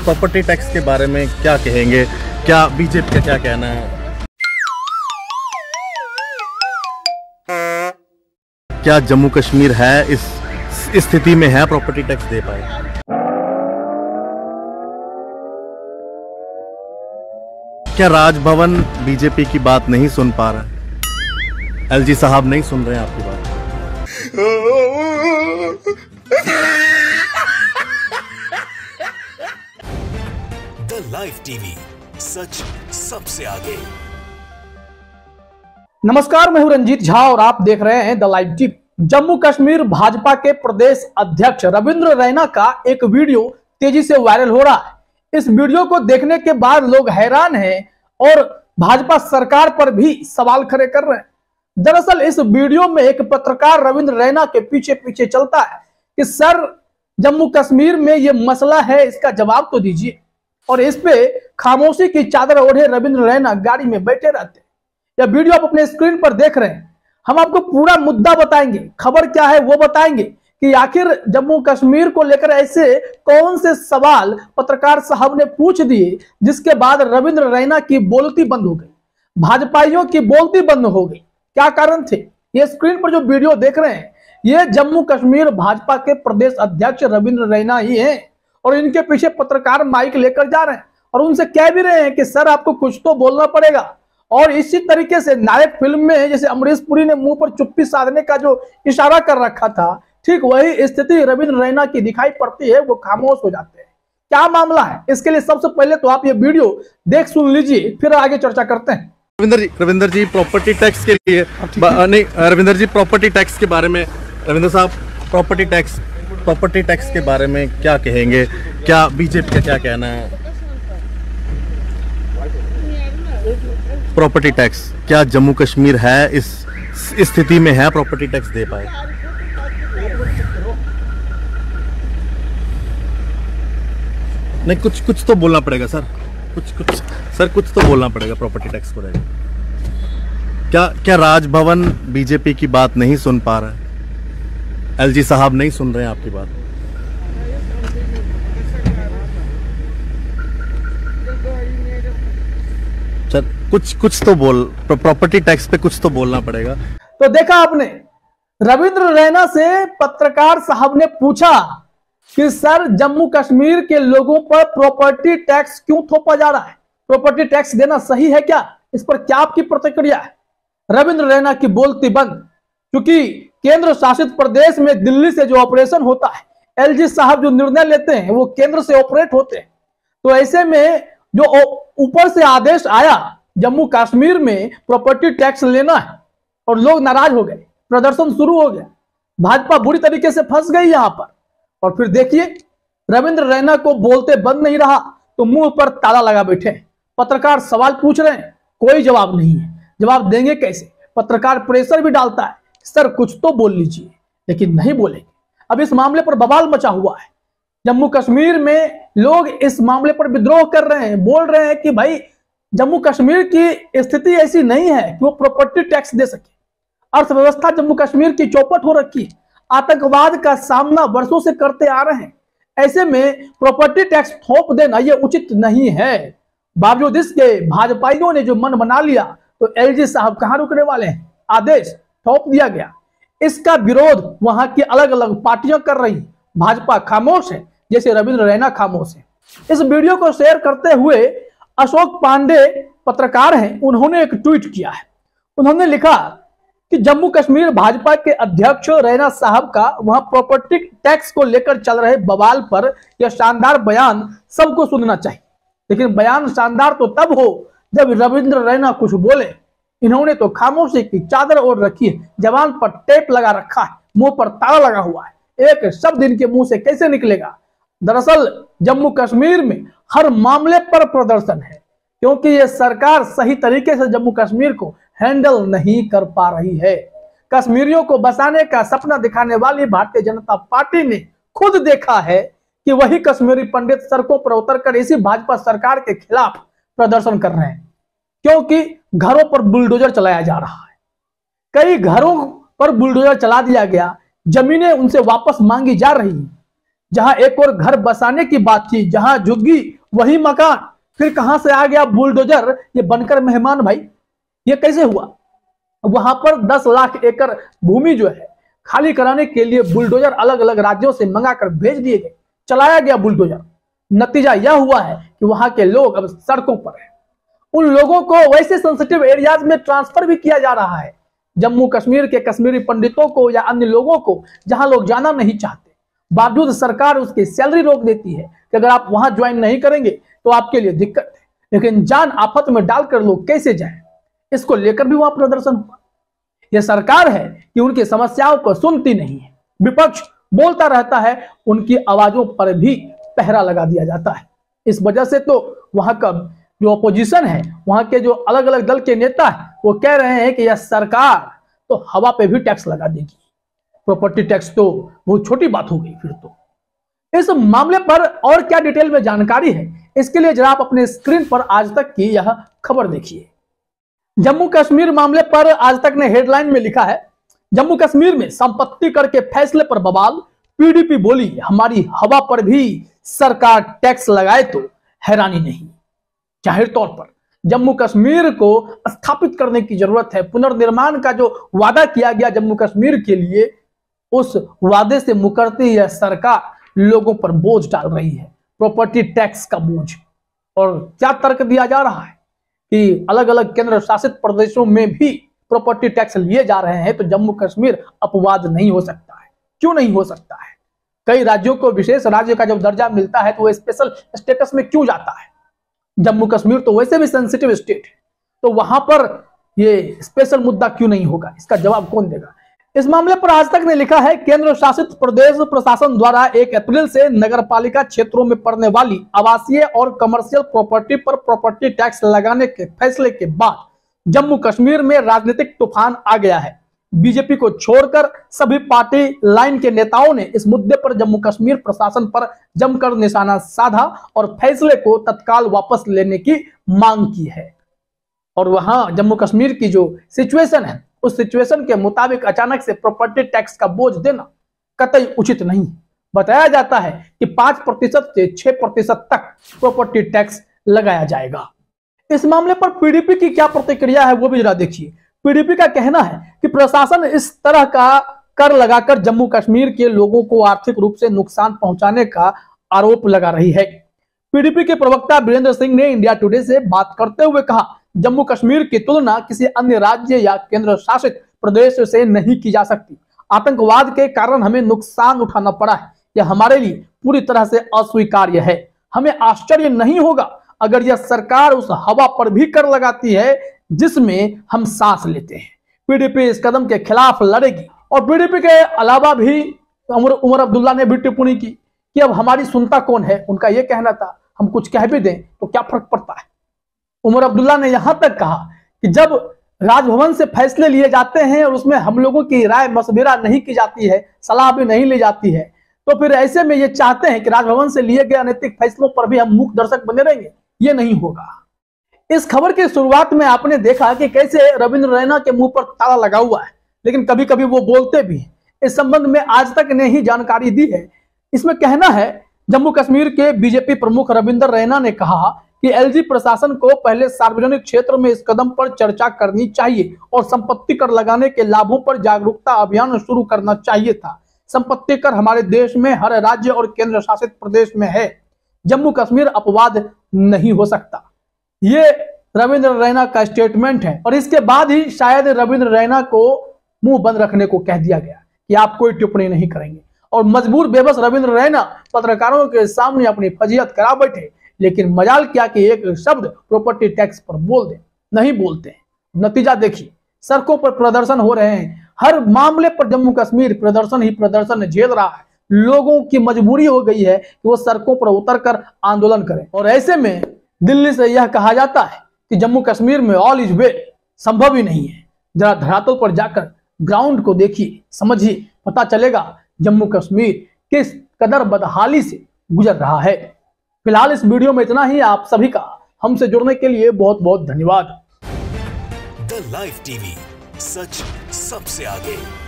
Property tax के बारे में क्या कहेंगे, क्या बीजेपी का क्या कहना है, क्या जम्मू कश्मीर है इस स्थिति में है प्रॉपर्टी टैक्स दे पाए? क्या राजभवन बीजेपी की बात नहीं सुन पा रहा है? एलजी साहब नहीं सुन रहे हैं आपकी बात? द लाइव टीवी, सच सबसे आगे। नमस्कार, मैं हूं रंजीत झा और आप देख रहे हैं the live TV. Jammu Kashmir BJP के प्रदेश अध्यक्ष रविंद्र रैना का एक वीडियो तेजी से वायरल हो रहा है। इस वीडियो को देखने के बाद लोग हैरान हैं और भाजपा सरकार पर भी सवाल खड़े कर रहे हैं। दरअसल इस वीडियो में एक पत्रकार रविंद्र रैना के पीछे पीछे चलता है कि सर, जम्मू कश्मीर में ये मसला है, इसका जवाब तो दीजिए। और इस पे खामोशी की चादर ओढ़े रविंद्र रैना गाड़ी में बैठे रहते हैं। यह वीडियो आप अपने स्क्रीन पर देख रहे हैं। हम आपको पूरा मुद्दा बताएंगे, खबर क्या है वो बताएंगे कि आखिर जम्मू कश्मीर को लेकर ऐसे कौन से सवाल पत्रकार साहब ने पूछ दिए जिसके बाद रविंद्र रैना की बोलती बंद हो गई, भाजपाइयों की बोलती बंद हो गई। क्या कारण थे? ये स्क्रीन पर जो वीडियो देख रहे हैं, ये जम्मू कश्मीर भाजपा के प्रदेश अध्यक्ष रविंद्र रैना ही हैं और इनके पीछे पत्रकार माइक लेकर जा रहे हैं और उनसे कह भी रहे हैं कि सर, आपको कुछ तो बोलना पड़ेगा। और इसी तरीके से नायक फिल्म में जैसे अमरीश पुरी ने मुंह पर चुप्पी साधने का जो इशारा कर रखा था, ठीक वही स्थिति रविंद्र रैना की दिखाई पड़ती है। वो खामोश हो जाते हैं। क्या मामला है, इसके लिए सबसे पहले तो आप ये वीडियो देख सुन लीजिए, फिर आगे चर्चा करते हैं। रविंदर जी प्रॉपर्टी टैक्स के लिए नहीं, रविंदर जी प्रॉपर्टी टैक्स के बारे में, रविंदर साहब प्रॉपर्टी टैक्स के बारे में क्या कहेंगे, क्या बीजेपी का क्या कहना है? प्रॉपर्टी टैक्स, क्या जम्मू कश्मीर है इस स्थिति में है प्रॉपर्टी टैक्स दे पाए? नहीं, कुछ तो बोलना पड़ेगा सर, कुछ तो बोलना पड़ेगा प्रॉपर्टी टैक्स को लेकर। क्या राजभवन बीजेपी की बात नहीं सुन पा रहा है? एलजी साहब नहीं सुन रहे हैं आपकी बात? सर कुछ तो प्रॉपर्टी टैक्स पे कुछ तो बोलना पड़ेगा। तो देखा आपने, रविंद्र रैना से पत्रकार साहब ने पूछा कि सर, जम्मू कश्मीर के लोगों पर प्रॉपर्टी टैक्स क्यों थोपा जा रहा है? प्रॉपर्टी टैक्स देना सही है क्या? इस पर क्या आपकी प्रतिक्रिया है? रविंद्र रैना की बोलती बंद, क्योंकि केंद्र शासित प्रदेश में दिल्ली से जो ऑपरेशन होता है, एलजी साहब जो निर्णय लेते हैं वो केंद्र से ऑपरेट होते हैं। तो ऐसे में जो ऊपर से आदेश आया जम्मू कश्मीर में प्रॉपर्टी टैक्स लेना है और लोग नाराज हो गए, प्रदर्शन शुरू हो गया, भाजपा बुरी तरीके से फंस गई यहां पर। और फिर देखिए, रविंद्र रैना को बोलते बंद नहीं रहा तो मुंह पर ताला लगा बैठे। पत्रकार सवाल पूछ रहे हैं, कोई जवाब नहीं है। जवाब देंगे कैसे? पत्रकार प्रेशर भी डालता है, सर कुछ तो बोल लीजिए, लेकिन नहीं बोलेंगे। अब इस मामले पर बवाल मचा हुआ है। जम्मू कश्मीर में लोग इस मामले पर विद्रोह कर रहे हैं, बोल रहे हैं कि भाई, जम्मू कश्मीर की स्थिति ऐसी नहीं है कि वो प्रॉपर्टी टैक्स दे सके। अर्थव्यवस्था जम्मू कश्मीर की चौपट हो रखी है, आतंकवाद का सामना वर्षों से करते आ रहे हैं। ऐसे में प्रॉपर्टी टैक्स थोप देना यह उचित नहीं है। बावजूद इसके भाजपाइयों ने जो मन बना लिया, तो एलजी साहब कहां रुकने वाले हैं? आदेश थोप दिया गया। इसका विरोध वहां की अलग अलग पार्टियां कर रही, भाजपा खामोश है, जैसे रविंद्र रैना खामोश है। इस वीडियो को शेयर करते हुए अशोक पांडे पत्रकार हैं, उन्होंने एक ट्वीट किया है। उन्होंने लिखा कि जम्मू कश्मीर भाजपा के अध्यक्ष रैना साहब का वहां प्रॉपर्टी टैक्स को लेकर चल रहे बवाल पर यह शानदार बयान सबको सुनना चाहिए। लेकिन बयान शानदार तो तब हो जब रविंद्र रैना कुछ बोले। इन्होंने तो खामोशी की चादर ओढ़ रखी है, जवान पर टेप लगा रखा है, मुंह पर ताला लगा हुआ है, एक शब्द इनके मुंह से कैसे निकलेगा? दरअसल जम्मू कश्मीर में हर मामले पर प्रदर्शन है, क्योंकि ये सरकार सही तरीके से जम्मू कश्मीर को हैंडल नहीं कर पा रही है। कश्मीरियों को बसाने का सपना दिखाने वाली भारतीय जनता पार्टी ने खुद देखा है कि वही कश्मीरी पंडित सड़कों पर उतरकर इसी भाजपा सरकार के खिलाफ प्रदर्शन कर रहे हैं, क्योंकि घरों पर बुलडोजर चलाया जा रहा है। कई घरों पर बुलडोजर चला दिया गया, जमीनें उनसे वापस मांगी जा रही हैं। जहां एक और घर बसाने की बात थी, जहां झुग्गी वही मकान फिर कहां से आ गया बुलडोजर ये बनकर मेहमान भाई? ये कैसे हुआ? वहां पर 10 लाख एकड़ भूमि जो है खाली कराने के लिए बुलडोजर अलग अलग राज्यों से मंगाकर भेज दिए गए, चलाया गया बुलडोजर। नतीजा यह हुआ है कि वहां के लोग अब सड़कों पर हैं। उन लोगों को वैसे सेंसिटिव एरियाज में ट्रांसफर भी किया जा रहा है, जम्मू कश्मीर के कश्मीरी पंडितों को या अन्य लोगों को जहां लोग जाना नहीं चाहते, बावजूद सरकार उसकी सैलरी रोक देती है कि अगर आप वहां ज्वाइन नहीं करेंगे तो आपके लिए दिक्कत है। लेकिन जान आफत में डालकर लोग कैसे जाएं, इसको लेकर भी वहां प्रदर्शन हुआ। यह सरकार है कि उनकी समस्याओं को सुनती नहीं है, विपक्ष बोलता रहता है, उनकी आवाजों पर भी पहरा लगा दिया जाता है। इस वजह से तो वहां का जो अपोजिशन है, वहां के जो अलग अलग दल के नेता है, वो कह रहे हैं कि यह सरकार तो हवा पे भी टैक्स लगा देगी। प्रॉपर्टी टैक्स तो बहुत छोटी बात हो गई फिर तो। इस मामले पर और क्या डिटेल में जानकारी है, इसके लिए जरा आप अपने स्क्रीन पर आज तक की यह खबर देखिए। जम्मू कश्मीर मामले पर आज तक ने हेडलाइन में लिखा है, जम्मू कश्मीर में संपत्ति कर के फैसले पर बवाल, पीडीपी बोली हमारी हवा पर भी सरकार टैक्स लगाए तो हैरानी नहीं। जाहिर तौर पर जम्मू कश्मीर को स्थापित करने की जरूरत है। पुनर्निर्माण का जो वादा किया गया जम्मू कश्मीर के लिए, उस वादे से मुकरती यह सरकार लोगों पर बोझ डाल रही है, प्रॉपर्टी टैक्स का बोझ। और क्या तर्क दिया जा रहा है कि अलग अलग केंद्र शासित प्रदेशों में भी प्रॉपर्टी टैक्स लिए जा रहे हैं, तो जम्मू कश्मीर अपवाद नहीं हो सकता है। क्यों नहीं हो सकता है? कई राज्यों को विशेष राज्य का जब दर्जा मिलता है तो वो स्पेशल स्टेटस में क्यों जाता है? जम्मू कश्मीर तो वैसे भी सेंसिटिव स्टेट है, तो वहां पर ये स्पेशल मुद्दा क्यों नहीं होगा? इसका जवाब कौन देगा? इस मामले पर आज तक ने लिखा है, केंद्र शासित प्रदेश प्रशासन द्वारा 1 अप्रैल से नगरपालिका क्षेत्रों में पड़ने वाली आवासीय और कमर्शियल प्रॉपर्टी पर प्रॉपर्टी टैक्स लगाने के फैसले के बाद जम्मू कश्मीर में राजनीतिक तूफान आ गया है। बीजेपी को छोड़कर सभी पार्टी लाइन के नेताओं ने इस मुद्दे पर जम्मू कश्मीर प्रशासन पर जमकर निशाना साधा और फैसले को तत्काल वापस लेने की मांग की है। और वहां जम्मू कश्मीर की जो सिचुएशन है, उस सिचुएशन के मुताबिक अचानक से प्रॉपर्टी टैक्स का बोझ देना कतई उचित नहीं। बताया जाता है कि 5% से 6% तक प्रॉपर्टी टैक्स लगाया जाएगा। इस मामले पर पीडीपी की क्या प्रतिक्रिया है वो भी जरा देखिए। पीडीपी का कहना है कि प्रशासन इस तरह का कर लगाकर जम्मू कश्मीर के लोगों को आर्थिक रूप से नुकसान पहुंचाने का आरोप लगा रही है। पीडीपी के प्रवक्ता वीरेंद्र सिंह ने इंडिया टुडे से बात करते हुए कहा, जम्मू कश्मीर की तुलना किसी अन्य राज्य या केंद्र शासित प्रदेश से नहीं की जा सकती। आतंकवाद के कारण हमें नुकसान उठाना पड़ा है, यह हमारे लिए पूरी तरह से अस्वीकार्य है। हमें आश्चर्य नहीं होगा अगर यह सरकार उस हवा पर भी कर लगाती है जिसमें हम सांस लेते हैं। पीडीपी इस कदम के खिलाफ लड़ेगी। और पीडीपी के अलावा भी उमर अब्दुल्ला ने भी टिप्पणी की कि अब हमारी सुनता कौन है। उनका यह कहना था, हम कुछ कह भी दें तो क्या फर्क पड़ता है। उमर अब्दुल्ला ने यहां तक कहा कि जब राजभवन से फैसले लिए जाते हैं और उसमें हम लोगों की राय मशविरा नहीं की जाती है, सलाह भी नहीं ली जाती है, तो फिर ऐसे में ये चाहते हैं कि राजभवन से लिए गए अनैतिक फैसलों पर भी हम मूक दर्शक बने रहेंगे। ये नहीं होगा। इस खबर की शुरुआत में आपने देखा कि कैसे रविंद्र रैना के मुंह पर ताला लगा हुआ है, लेकिन कभी कभी वो बोलते भी हैं। इस संबंध में आज तक ने ही जानकारी दी है। इसमें कहना है, जम्मू कश्मीर के बीजेपी प्रमुख रविंद्र रैना ने कहा कि एलजी प्रशासन को पहले सार्वजनिक क्षेत्र में इस कदम पर चर्चा करनी चाहिए और संपत्ति कर लगाने के लाभों पर जागरूकता अभियान शुरू करना चाहिए था। संपत्ति कर हमारे देश में हर राज्य और केंद्र शासित प्रदेश में है। जम्मू कश्मीर अपवाद नहीं हो सकता। ये रविंद्र रैना का स्टेटमेंट है और इसके बाद ही शायद रविंद्र रैना को मुंह बंद रखने को कह दिया गया कि आप कोई टिप्पणी नहीं करेंगे। और मजबूर बेबस रविंद्र रैना पत्रकारों के सामने अपनी फजीहत करा बैठे, लेकिन मजाल क्या कि एक शब्द प्रॉपर्टी टैक्स पर बोल दे, नहीं बोलते। नतीजा देखिए, सड़कों पर प्रदर्शन हो रहे हैं। हर मामले पर जम्मू कश्मीर प्रदर्शन ही प्रदर्शन झेल रहा है। लोगों की मजबूरी हो गई है कि वो सड़कों पर उतरकर आंदोलन करें। और ऐसे में दिल्ली से यह कहा जाता है कि जम्मू कश्मीर में ऑल इज वेल संभव ही नहीं है। जरा धरातल पर जाकर ग्राउंड को देखिए, समझिए, पता चलेगा जम्मू कश्मीर किस कदर बदहाली से गुजर रहा है। फिलहाल इस वीडियो में इतना ही। आप सभी का हमसे जुड़ने के लिए बहुत बहुत धन्यवाद। द लाइव टीवी, सच सबसे आगे।